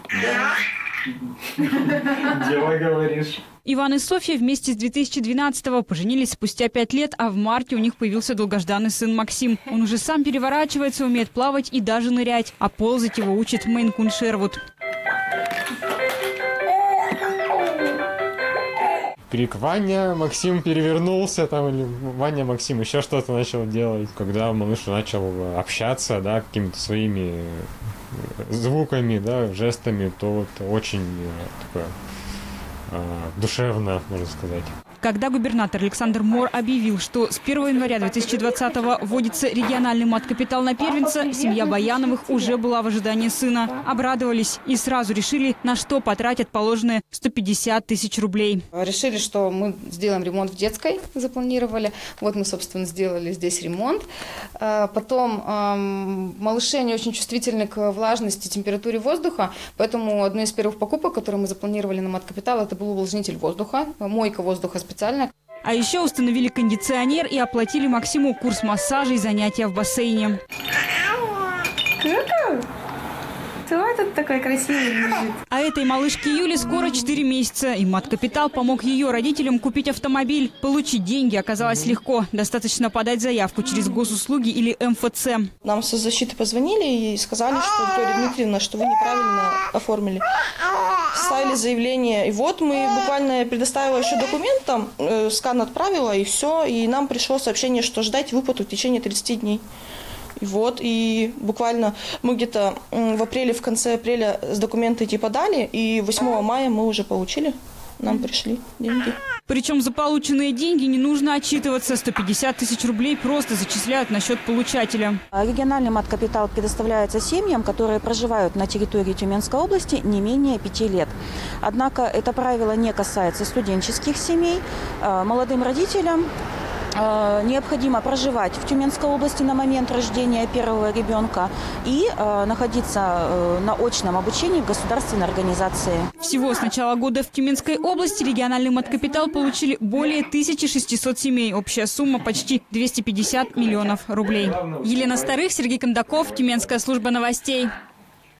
Дело говоришь. Иван и Софья вместе с 2012-го поженились спустя 5 лет, а в марте у них появился долгожданный сын Максим. Он уже сам переворачивается, умеет плавать и даже нырять, а ползать его учит мейн-кун Шервуд. Крик «Ваня!», Максим перевернулся там, или Ваня, Максим еще что-то начал делать. Когда малыш начал общаться, да, какими-то своими звуками, да, жестами, то вот очень такое душевно, можно сказать. Когда губернатор Александр Мор объявил, что с 1 января 2020-го вводится региональный мат-капитал на первенца, семья Баяновых уже была в ожидании сына. Обрадовались и сразу решили, на что потратят положенные 150 тысяч рублей. Решили, что мы сделаем ремонт в детской, запланировали. Вот мы, собственно, сделали здесь ремонт. Потом малыши, они очень чувствительны к влажности, температуре воздуха, поэтому одной из первых покупок, которую мы запланировали на мат-капитал, это был увлажнитель воздуха, мойка воздуха специально. А еще установили кондиционер и оплатили Максиму курс массажа и занятия в бассейне. Кто этот такой красивый лежит? А этой малышке Юле скоро 4 месяца. И мат-капитал помог ее родителям купить автомобиль. Получить деньги оказалось легко. Достаточно подать заявку через госуслуги или МФЦ. Нам со защиты позвонили и сказали, что Виктория Дмитриевна, что вы неправильно оформили. Составили заявление. И вот мы буквально предоставила еще документ, там, скан отправила, и все. И нам пришло сообщение, что ждать выплату в течение 30 дней. И вот, и буквально мы где-то в апреле, в конце апреля с документы эти подали, и 8 мая мы уже получили, нам пришли деньги. Причем за полученные деньги не нужно отчитываться. 150 тысяч рублей просто зачисляют на счет получателя. Региональный мат-капитал предоставляется семьям, которые проживают на территории Тюменской области не менее 5 лет. Однако это правило не касается студенческих семей, молодым родителям. Необходимо проживать в Тюменской области на момент рождения первого ребенка и находиться на очном обучении в государственной организации. Всего с начала года в Тюменской области региональный мат-капитал получили более 1600 семей. Общая сумма почти 250 миллионов рублей. Елена Старых, Сергей Кондаков, Тюменская служба новостей.